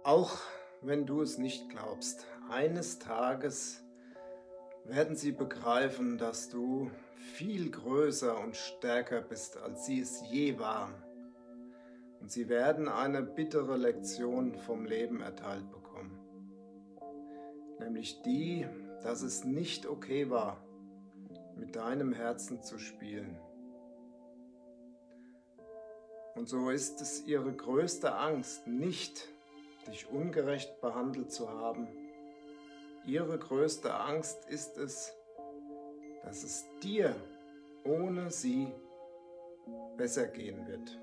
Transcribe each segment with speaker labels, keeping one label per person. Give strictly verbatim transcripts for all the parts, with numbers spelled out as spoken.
Speaker 1: Auch wenn du es nicht glaubst, eines Tages werden sie begreifen, dass du viel größer und stärker bist, als sie es je waren. Und sie werden eine bittere Lektion vom Leben erteilt bekommen. Nämlich die, dass es nicht okay war, mit deinem Herzen zu spielen. Und so ist es ihre größte Angst, nicht dich ungerecht behandelt zu haben. Ihre größte Angst ist es, dass es dir ohne sie besser gehen wird.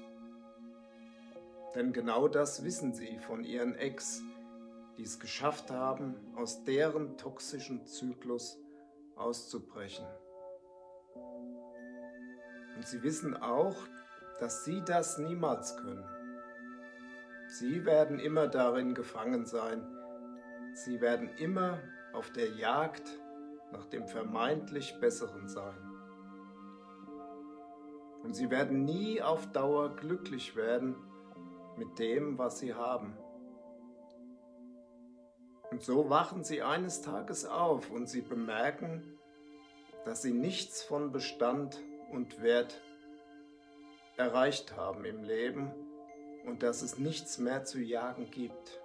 Speaker 1: Denn genau das wissen sie von ihren Ex, die es geschafft haben, aus deren toxischen Zyklus auszubrechen. Und sie wissen auch, dass sie das niemals können. Sie werden immer darin gefangen sein. Sie werden immer auf der Jagd nach dem vermeintlich Besseren sein. Und sie werden nie auf Dauer glücklich werden mit dem, was sie haben. Und so wachen sie eines Tages auf und sie bemerken, dass sie nichts von Bestand und Wert erreicht haben im Leben und dass es nichts mehr zu jagen gibt.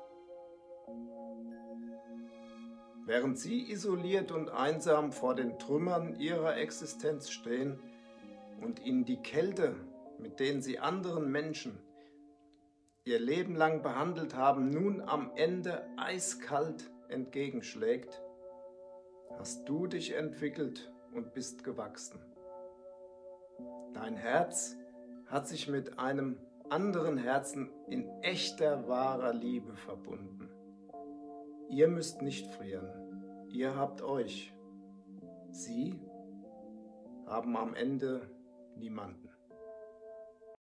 Speaker 1: Während sie isoliert und einsam vor den Trümmern ihrer Existenz stehen und ihnen die Kälte, mit denen sie anderen Menschen ihr Leben lang behandelt haben, nun am Ende eiskalt entgegenschlägt, hast du dich entwickelt und bist gewachsen. Dein Herz hat sich mit einem anderen Herzen in echter, wahrer Liebe verbunden. Ihr müsst nicht frieren, ihr habt euch. Sie haben am Ende niemanden.